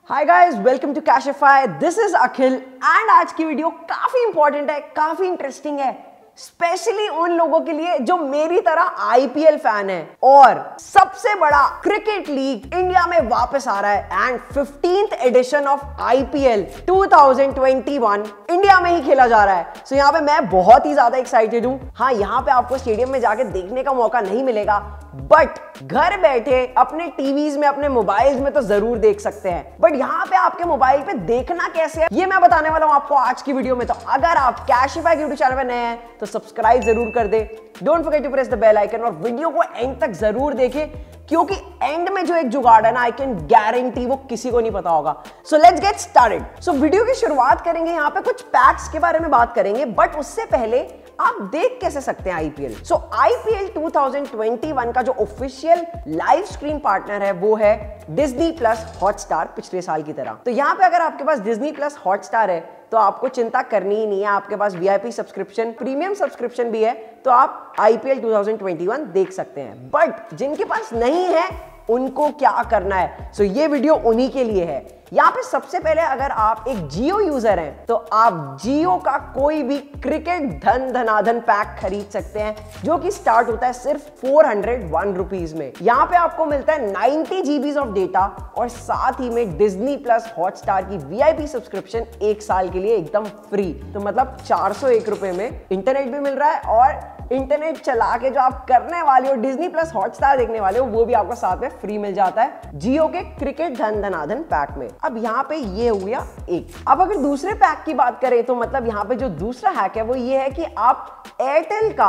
Hi guys, welcome to Cashify. This is Akhil and आज की video काफी इंपॉर्टेंट है, काफी इंटरेस्टिंग है, स्पेशली उन लोगों के लिए जो मेरी तरह आईपीएल फैन है और सबसे बड़ा क्रिकेट लीग इंडिया में वापस आ रहा है and 15th edition of IPL 2021 India में ही खेला जा रहा है। सो यहाँ पे मैं बहुत ही ज्यादा एक्साइटेड हूँ। हाँ, यहाँ पे आपको स्टेडियम में जाके देखने का मौका नहीं मिलेगा, बट घर बैठे अपने टीवीज में, अपने मोबाइल्स में तो जरूर देख सकते हैं। बट यहाँ पे आपके मोबाइल पे देखना कैसे है ये मैं बताने वाला हूँ आपको आज की वीडियो में। तो अगर आप कैशिफाई यूट्यूब चैनल पे नए हैं तो सब्सक्राइब जरूर कर दे, don't forget to press the bell icon और वीडियो को एंड तक जरूर देखें, क्योंकि एंड में जो एक जुगाड़ है ना, आई कैन गारंटी वो किसी को नहीं पता होगा। So let's get started. So video की शुरुआत करेंगे, यहाँ पे कुछ पैक्स के बारे में बात करेंगे, बट उससे पहले आप देख कैसे सकते हैं आईपीएल। सो आईपीएल 2021 का जो ऑफिशियल लाइव स्ट्रीम पार्टनर है वो है डिज्नी प्लस हॉटस्टार, पिछले साल की तरह। तो यहाँ पे अगर आपके पास डिज्नी प्लस हॉटस्टार है तो आपको चिंता करनी ही नहीं है, आपके पास वीआईपी सब्सक्रिप्शन, प्रीमियम सब्सक्रिप्शन भी है, तो आप आईपीएल 2021 देख सकते हैं। बट जिनके पास नहीं है उनको क्या करना है, सो ये वीडियो उन्हीं के लिए है। यहाँ पे सबसे पहले अगर आप एक जियो यूजर हैं तो आप जियो का कोई भी क्रिकेट धन धनाधन पैक खरीद सकते हैं, जो कि स्टार्ट होता है सिर्फ 401 रुपीज में। यहाँ पे आपको मिलता है 90 GB ऑफ डेटा और साथ ही में डिज्नी प्लस हॉटस्टार की वीआईपी सब्सक्रिप्शन 1 साल के लिए एकदम फ्री। तो मतलब 401 रुपए में इंटरनेट भी मिल रहा है और इंटरनेट चला के जो आप करने वाले हो, डिज्नी प्लस हॉटस्टार देखने वाले हो, वो भी आपको साथ में फ्री मिल जाता है जियो के क्रिकेट धन धनाधन पैक में। अब यहाँ पे ये हो गया एक। अब अगर दूसरे पैक की बात करें तो मतलब यहाँ पे जो दूसरा हैक है वो ये है कि आप एयरटेल का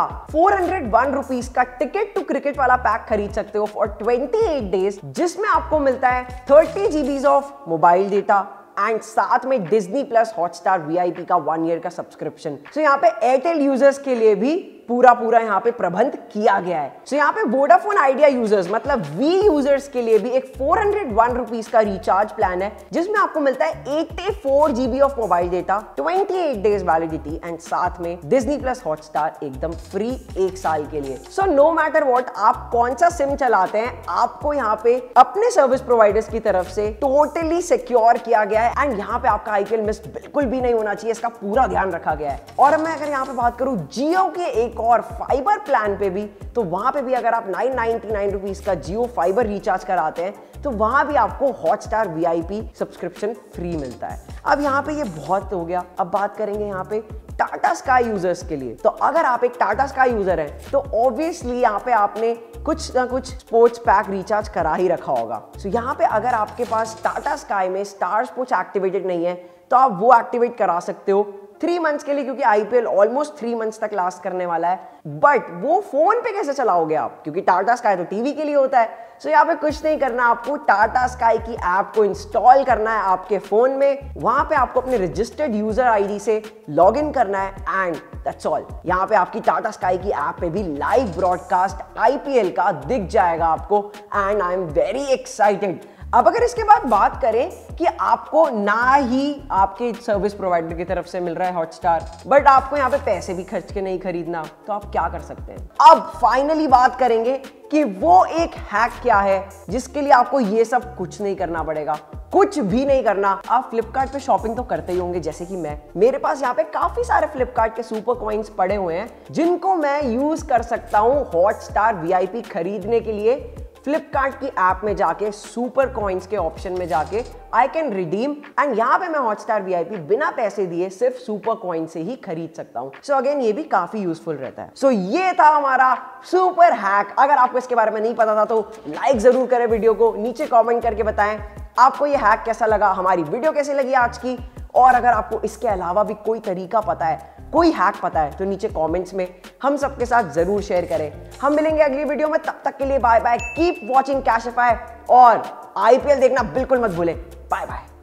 401 रुपीज का टिकट टू क्रिकेट वाला पैक खरीद सकते हो फॉर 28 डेज, जिसमें आपको मिलता है 30 GB of mobile data and साथ में डिज्नी प्लस हॉटस्टार वीआईपी का 1 ईयर का सब्सक्रिप्शन। सो यहाँ पे एयरटेल यूजर्स के लिए भी पूरा यहाँ पे प्रबंध किया गया है। सो यहाँ पे वोडाफोन आइडिया यूजर्स मतलब वी यूजर्स के लिए भी एक 401 रुपीज का रिचार्ज प्लान है, जिसमें आपको मिलता है 84 GB of mobile data, 28 days validity and साथ में डिज्नी प्लस हॉटस्टार एकदम फ्री 1 साल के लिए। सो नो मैटर व्हाट आप कौन सा सिम चलाते हैं, आपको यहाँ पे अपने सर्विस प्रोवाइडर्स की तरफ से टोटली सिक्योर किया गया है एंड यहाँ पे आपका आईपीएल मिस बिल्कुल भी नहीं होना चाहिए, इसका पूरा ध्यान रखा गया है। और अब मैं अगर यहाँ पे बात करूं जियो के एक और फाइबर प्लान पे भी, तो वहां पे भी अगर आप 999 रुपीज का जियो फाइबर रिचार्ज कराते हैं तो वहां भी आपको हॉटस्टार वीआईपी सब्सक्रिप्शन फ्री मिलता है। अब यहाँ पे ये बहुत हो गया, अब बात करेंगे यहाँ पे टाटा स्काई यूजर्स के लिए। तो अगर आप एक टाटा स्काई यूजर हैं तो ऑब्वियसली यहाँ पे आपने कुछ ना कुछ स्पोर्ट्स पैक रिचार्ज करा ही रखा होगा। सो यहाँ पे अगर आपके पास टाटा स्काई में स्टार स्पोर्ट्स एक्टिवेटेड नहीं है तो आप वो एक्टिवेट करा सकते हो 3 मंथ्स के लिए, क्योंकि आईपीएल ऑलमोस्ट 3 मंथ्स तक लास्ट करने वाला है। बट वो फोन पे कैसे चलाओगे आप, क्योंकि टाटा स्काई तो टीवी के लिए होता है। सो यहाँ पे कुछ नहीं करना, आपको टाटा स्काई की ऐप को इंस्टॉल करना है आपके फोन में, वहां पे आपको अपने रजिस्टर्ड यूजर आईडी से लॉग इन करना है एंड दैट्स ऑल। यहाँ पे आपकी टाटा स्काई की ऐप पे भी लाइव ब्रॉडकास्ट आईपीएल का दिख जाएगा आपको and I am very excited. अब अगर इसके बाद बात करें कि आपको ना ही आपके सर्विस प्रोवाइडर की तरफ से मिल रहा है हॉटस्टार, बट आपको यहाँ पे पैसे भी खर्च के नहीं खरीदना, तो आप क्या कर सकते हैं। अब फाइनली बात करेंगे कि वो एक हैक क्या है जिसके लिए आपको ये सब कुछ नहीं करना पड़ेगा, कुछ भी नहीं करना। आप फ्लिपकार्ट पे शॉपिंग तो करते ही होंगे, जैसे कि मेरे पास यहाँ पे काफी सारे फ्लिपकार्ट के सुपर कॉइन्स पड़े हुए हैं जिनको मैं यूज कर सकता हूँ हॉटस्टार वीआईपी खरीदने के लिए। फ्लिपकार्ट की ऐप में जाके सुपर कॉइन्स के ऑप्शन में जाके आई कैन रिडीम एंड यहाँ पे मैं हॉटस्टार वीआईपी बिना पैसे दिए सिर्फ सुपर कॉइन से ही खरीद सकता हूँ। सो अगेन ये भी काफी यूजफुल रहता है। सो ये था हमारा सुपर हैक। अगर आपको इसके बारे में नहीं पता था तो लाइक जरूर करें वीडियो को, नीचे कॉमेंट करके बताएं आपको ये हैक कैसा लगा, हमारी वीडियो कैसी लगी आज की। और अगर आपको इसके अलावा भी कोई तरीका पता है, कोई हैक पता है, तो नीचे कमेंट्स में हम सबके साथ जरूर शेयर करें। हम मिलेंगे अगली वीडियो में, तब तक के लिए bye bye, keep watching Cashify और आईपीएल देखना बिल्कुल मत भूलें। Bye bye.